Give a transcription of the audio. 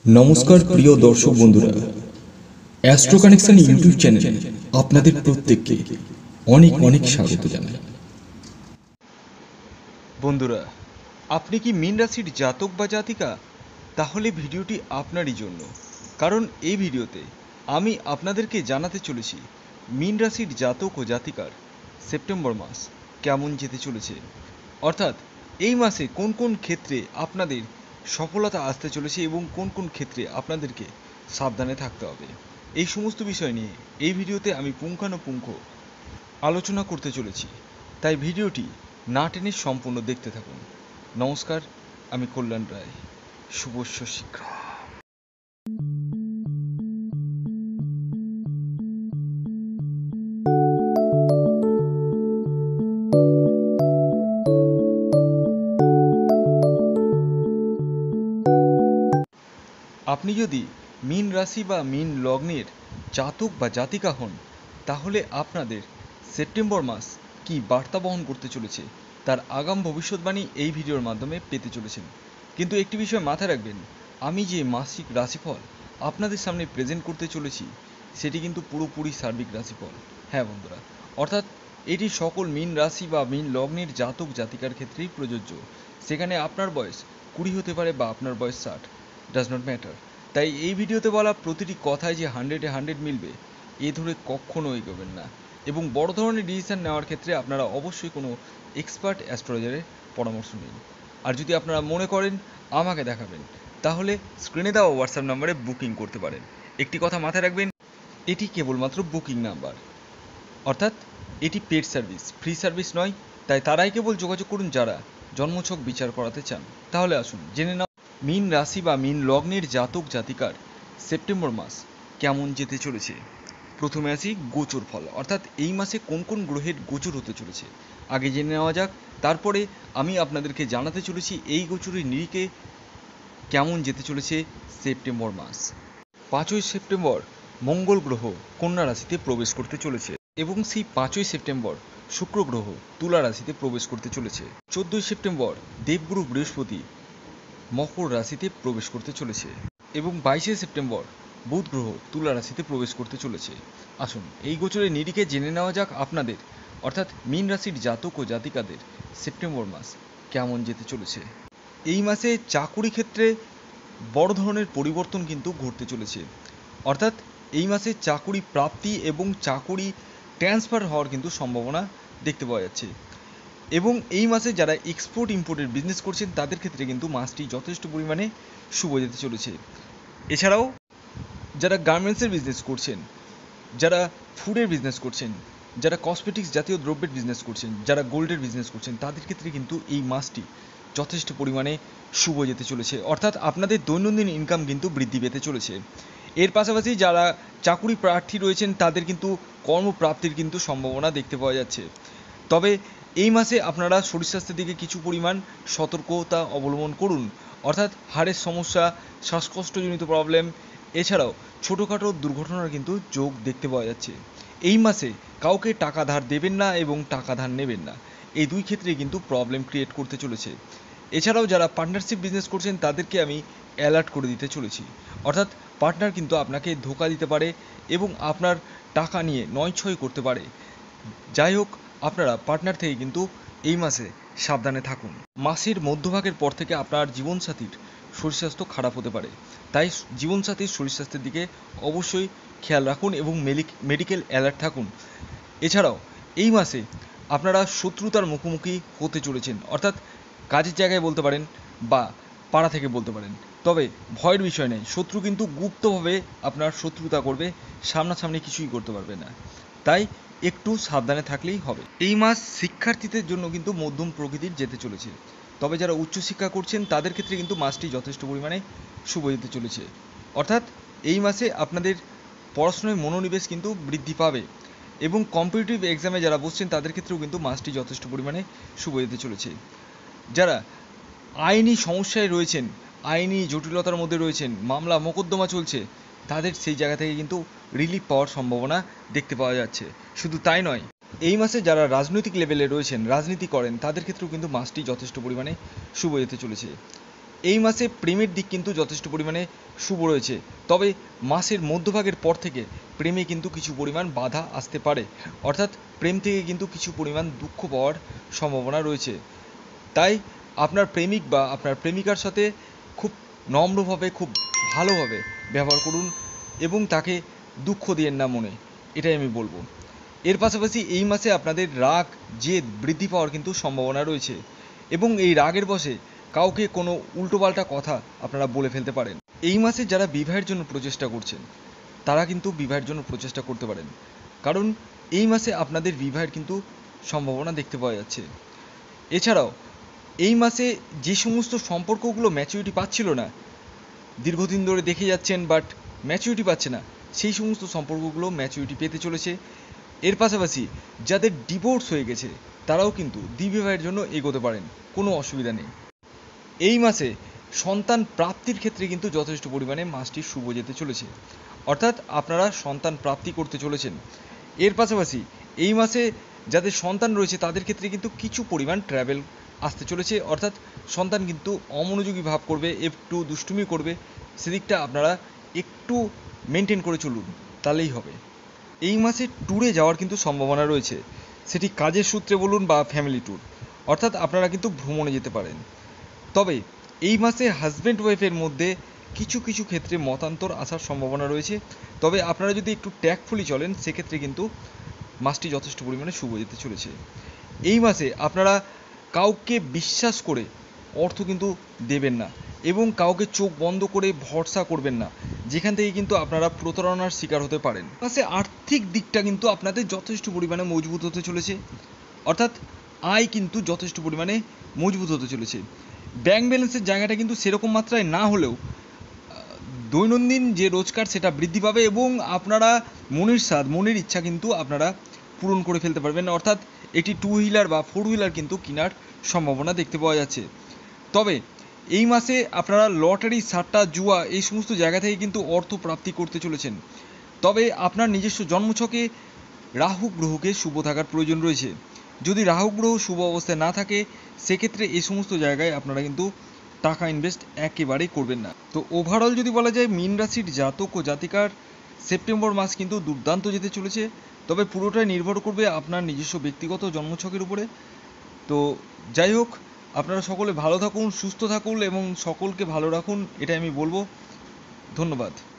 নমস্কার প্রিয় দর্শক বন্ধুরা, অ্যাস্ট্রো কানেকশন ইউটিউব চ্যানেলে আপনাদের প্রত্যেককে অনেক অনেক স্বাগত জানাই। বন্ধুরা, আপনি কি মীন রাশির জাতক বা জাতিকা? তাহলে ভিডিওটি আপনারই জন্য, কারণ এই ভিডিওতে আমি আপনাদেরকে জানাতে চলেছি মীন রাশির জাতক ও জাতিকার সেপ্টেম্বর মাস কেমন যেতে চলেছে। অর্থাৎ এই মাসে কোন কোন ক্ষেত্রে আপনাদের সফলতা আসতে চলেছে এবং কোন কোন ক্ষেত্রে আপনাদেরকে সাবধানে থাকতে হবে, এই সমস্ত বিষয় নিয়ে এই ভিডিওতে আমি পুঙ্খানুপুঙ্খ আলোচনা করতে চলেছি। তাই ভিডিওটি না টেনে সম্পূর্ণ দেখতে থাকুন। নমস্কার, আমি কল্যাণ রায়। শুভস্য শীঘ্র। আপনি যদি মীন রাশি বা মীন লগ্নের জাতক বা জাতিকা হন, তাহলে আপনাদের সেপ্টেম্বর মাস কি বার্তা বহন করতে চলেছে তার আগাম ভবিষ্যৎবাণী এই ভিডিওর মাধ্যমে পেতে চলেছেন। কিন্তু একটি বিষয় মাথায় রাখবেন, আমি যে মাসিক রাশিফল আপনাদের সামনে প্রেজেন্ট করতে চলেছি সেটি কিন্তু পুরোপুরি সার্বিক রাশিফল। হ্যাঁ বন্ধুরা, অর্থাৎ এটি সকল মীন রাশি বা মীন লগ্নের জাতক জাতিকার ক্ষেত্রেই প্রযোজ্য। সেখানে আপনার বয়স 20 হতে পারে বা আপনার বয়স 60, ডাজ নট ম্যাটার। তাই এই ভিডিওতে বলা প্রতিটি কথায় যে 100-এ 100 মিলবে এ ধরে কখনো এগোবেন না, এবং বড় ধরনের ডিসিশন নেওয়ার ক্ষেত্রে আপনারা অবশ্যই কোনো এক্সপার্ট অ্যাস্ট্রোলজারের পরামর্শ নিন। আর যদি আপনারা মনে করেন আমাকে দেখাবেন, তাহলে স্ক্রিনে দেওয়া হোয়াটসঅ্যাপ নাম্বারে বুকিং করতে পারেন। একটি কথা মাথায় রাখবেন, এটি কেবলমাত্র বুকিং নাম্বার, অর্থাৎ এটি পেড সার্ভিস, ফ্রি সার্ভিস নয়। তাই তারাই কেবল যোগাযোগ করুন যারা জন্মছক বিচার করাতে চান। তাহলে আসুন জেনে নাও মীন রাশি বা মীন লগ্নের জাতক জাতিকার সেপ্টেম্বর মাস কেমন যেতে চলেছে। প্রথমে আসি গোচর ফল, অর্থাৎ এই মাসে কোন কোন গ্রহের গোচর হতে চলেছে আগে জেনে নেওয়া যাক। তারপরে আমি আপনাদেরকে জানাতে চলেছি এই গোচরের নিরিখে কেমন যেতে চলেছে সেপ্টেম্বর মাস। 5ই সেপ্টেম্বর মঙ্গল গ্রহ কন্যা রাশিতে প্রবেশ করতে চলেছে, এবং সেই 5ই সেপ্টেম্বর শুক্র গ্রহ তুলা রাশিতে প্রবেশ করতে চলেছে। 14ই সেপ্টেম্বর দেবগুরু বৃহস্পতি মকর রাশিতে প্রবেশ করতে চলেছে, এবং 22শে সেপ্টেম্বর বুধ গ্রহ তুলা রাশিতে প্রবেশ করতে চলেছে। আসুন এই গোচরের নিরিখে জেনে নেওয়া যাক আপনাদের, অর্থাৎ মীন রাশির জাতক ও জাতিকাদের সেপ্টেম্বর মাস কেমন যেতে চলেছে। এই মাসে চাকুরি ক্ষেত্রে বড় ধরনের পরিবর্তন কিন্তু ঘটতে চলেছে, অর্থাৎ এই মাসে চাকুরি প্রাপ্তি এবং চাকুরি ট্রান্সফার হওয়ার কিন্তু সম্ভাবনা দেখতে পাওয়া যাচ্ছে। এবং এই মাসে যারা এক্সপোর্ট ইম্পোর্টের বিজনেস করছেন তাদের ক্ষেত্রে কিন্তু মাসটি যথেষ্ট পরিমাণে শুভ যেতে চলেছে। এছাড়াও যারা গার্মেন্টসের বিজনেস করছেন, যারা ফুডের বিজনেস করছেন, যারা কসমেটিক্স জাতীয় দ্রব্যের বিজনেস করছেন, যারা গোল্ডের বিজনেস করছেন, তাদের ক্ষেত্রে কিন্তু এই মাসটি যথেষ্ট পরিমাণে শুভ যেতে চলেছে, অর্থাৎ আপনাদের দৈনন্দিন ইনকাম কিন্তু বৃদ্ধি পেতে চলেছে। এর পাশাপাশি যারা চাকুরি প্রার্থী রয়েছেন তাদের কিন্তু কর্মপ্রাপ্তির কিন্তু সম্ভাবনা দেখতে পাওয়া যাচ্ছে। তবে এই মাসে আপনারা শরীর স্বাস্থ্যের দিকে কিছু পরিমাণ সতর্কতা অবলম্বন করুন, অর্থাৎ হাড়ের সমস্যা, শ্বাসকষ্টজনিত প্রবলেম, এছাড়াও ছোটোখাটো দুর্ঘটনার কিন্তু যোগ দেখতে পাওয়া যাচ্ছে। এই মাসে কাউকে টাকা ধার দেবেন না এবং টাকা ধার নেবেন না, এই দুই ক্ষেত্রেই কিন্তু প্রবলেম ক্রিয়েট করতে চলেছে। এছাড়াও যারা পার্টনারশিপ বিজনেস করছেন তাদেরকে আমি অ্যালার্ট করে দিতে চলেছি, অর্থাৎ পার্টনার কিন্তু আপনাকে ধোঁকা দিতে পারে এবং আপনার টাকা নিয়ে নয়ছয় করতে পারে। যাই হোক, আপনারা পার্টনার থেকে কিন্তু এই মাসে সাবধানে থাকুন। মাসের মধ্যভাগের পর থেকে আপনার জীবনসাথীর শরীর স্বাস্থ্য খারাপ হতে পারে, তাই জীবনসাথীর শরীর স্বাস্থ্যের দিকে অবশ্যই খেয়াল রাখুন এবং মেডিকেল অ্যালার্ট থাকুন। এছাড়াও এই মাসে আপনারা শত্রুতার মুখোমুখি হতে চলেছেন, অর্থাৎ কাজের জায়গায় বলতে পারেন বা পাড়া থেকে বলতে পারেন। তবে ভয়ের বিষয় নেই, শত্রু কিন্তু গুপ্তভাবে আপনার শত্রুতা করবে, সামনাসামনি কিছুই করতে পারবে না, তাই একটু সাবধানে থাকলেই হবে। এই মাস শিক্ষার্থীদের জন্য কিন্তু মধ্যম প্রকৃতির যেতে চলেছে, তবে যারা উচ্চশিক্ষা করছেন তাদের ক্ষেত্রে কিন্তু মাসটি যথেষ্ট পরিমাণে শুভ যেতে চলেছে, অর্থাৎ এই মাসে আপনাদের পড়াশোনায় মনোনিবেশ কিন্তু বৃদ্ধি পাবে, এবং কম্পিটিটিভ এক্সামে যারা বসছেন তাদের ক্ষেত্রেও কিন্তু মাসটি যথেষ্ট পরিমাণে শুভ যেতে চলেছে। যারা আইনি সমস্যায় রয়েছেন, আইনি জটিলতার মধ্যে রয়েছেন, মামলা মোকদ্দমা চলছে, তাদের সেই জায়গা থেকে কিন্তু রিলিফ পাওয়ার সম্ভাবনা দেখতে পাওয়া যাচ্ছে। শুধু তাই নয়, এই মাসে যারা রাজনৈতিক লেভেলে রয়েছেন, রাজনীতি করেন, তাদের ক্ষেত্রেও কিন্তু মাসটি যথেষ্ট পরিমাণে শুভ যেতে চলেছে। এই মাসে প্রেমের দিক কিন্তু যথেষ্ট পরিমাণে শুভ রয়েছে, তবে মাসের মধ্যভাগের পর থেকে প্রেমে কিন্তু কিছু পরিমাণ বাধা আসতে পারে, অর্থাৎ প্রেম থেকে কিন্তু কিছু পরিমাণ দুঃখ পাওয়ার সম্ভাবনা রয়েছে। তাই আপনার প্রেমিক বা আপনার প্রেমিকার সাথে খুব নম্রভাবে, খুব ভালোভাবে ব্যবহার করুন এবং তাকে দুঃখ দিয়েন না মনে, এটাই আমি বলবো। এর পাশাপাশি এই মাসে আপনাদের রাগ জেদ বৃদ্ধি পাওয়ার কিন্তু সম্ভাবনা রয়েছে এবং এই রাগের বশে কাউকে কোনো উল্টোপাল্টা কথা আপনারা বলে ফেলতে পারেন। এই মাসে যারা বিবাহের জন্য প্রচেষ্টা করছেন তারা কিন্তু বিবাহের জন্য প্রচেষ্টা করতে পারেন, কারণ এই মাসে আপনাদের বিবাহের কিন্তু সম্ভাবনা দেখতে পাওয়া যাচ্ছে। এছাড়াও এই মাসে যে সমস্ত সম্পর্কগুলো ম্যাচুরিটি পাচ্ছিল না, দীর্ঘদিন ধরে দেখে যাচ্ছেন বাট ম্যাচুরিটি পাচ্ছে না, সেই সমস্ত সম্পর্কগুলো ম্যাচুরিটি পেতে চলেছে। এর পাশাপাশি যাদের ডিভোর্স হয়ে গেছে তারাও কিন্তু দ্বিবিবাহের জন্য এগোতে পারেন, কোনো অসুবিধা নেই। এই মাসে সন্তান প্রাপ্তির ক্ষেত্রে কিন্তু যথেষ্ট পরিমাণে মাসটি শুভ যেতে চলেছে, অর্থাৎ আপনারা সন্তান প্রাপ্তি করতে চলেছেন। এর পাশাপাশি এই মাসে যাদের সন্তান রয়েছে তাদের ক্ষেত্রে কিন্তু কিছু পরিমাণ ট্র্যাভেল আসতে চলেছে, অর্থাৎ সন্তান কিন্তু অমনোযোগী ভাব করবে, একটু দুষ্টুমি করবে, সেদিকটা আপনারা একটু মেনটেন করে চলুন, তাহলেই হবে। এই মাসে ট্যুরে যাওয়ার কিন্তু সম্ভাবনা রয়েছে, সেটি কাজের সূত্রে বলুন বা ফ্যামিলি ট্যুর, অর্থাৎ আপনারা কিন্তু ভ্রমণে যেতে পারেন। তবে এই মাসে হাজব্যান্ড ওয়াইফের মধ্যে কিছু কিছু ক্ষেত্রে মতান্তর আসার সম্ভাবনা রয়েছে, তবে আপনারা যদি একটু ট্যাক্টফুলি চলেন সেক্ষেত্রে কিন্তু মাসটি যথেষ্ট পরিমাণে শুভ যেতে চলেছে। এই মাসে আপনারা কাউকে বিশ্বাস করে অর্থ কিন্তু দেবেন না এবং কাউকে চোখ বন্ধ করে ভরসা করবেন না, যেখান থেকে কিন্তু আপনারা প্রতারণার শিকার হতে পারেন। মাসে আর্থিক দিকটা কিন্তু আপনাদের যথেষ্ট পরিমাণে মজবুত হতে চলেছে, অর্থাৎ আয় কিন্তু যথেষ্ট পরিমাণে মজবুত হতে চলেছে। ব্যাংক ব্যালেন্সের জায়গাটা কিন্তু সেরকম মাত্রায় না হলেও দৈনন্দিন যে রোজগার সেটা বৃদ্ধি পাবে এবং আপনারা মনের স্বাদ, মনের ইচ্ছা কিন্তু আপনারা পূরণ করে ফেলতে পারবেন, অর্থাৎ একটি 2 হুইলার বা 4 হুইলার কিন্তু কেনার সম্ভাবনা দেখতে পাওয়া যাচ্ছে। তবে এই মাসে আপনারা লটারি, সাট্টা, জুয়া এই সমস্ত জায়গা থেকে কিন্তু অর্থ প্রাপ্তি করতে চলেছেন, তবে আপনার নিজস্ব জন্মছকে রাহু গ্রহকে শুভ থাকার প্রয়োজন রয়েছে। যদি রাহু গ্রহ শুভ অবস্থায় না থাকে সেক্ষেত্রে এই সমস্ত জায়গায় আপনারা কিন্তু টাকা ইনভেস্ট একেবারেই করবেন না। তো ওভারঅল যদি বলা যায় মীন রাশির জাতক ও জাতিকার সেপ্টেম্বর মাস কিন্তু দুর্দান্ত যেতে চলেছে, তবে পুরোটাই নির্ভর করবে আপনার নিজস্ব ব্যক্তিগত জন্মছকের উপরে। তো যাই হোক, আপনারা সকলে ভালো থাকুন, সুস্থ থাকুন এবং সকলকে ভালো রাখুন, এটাই আমি বলবো। ধন্যবাদ।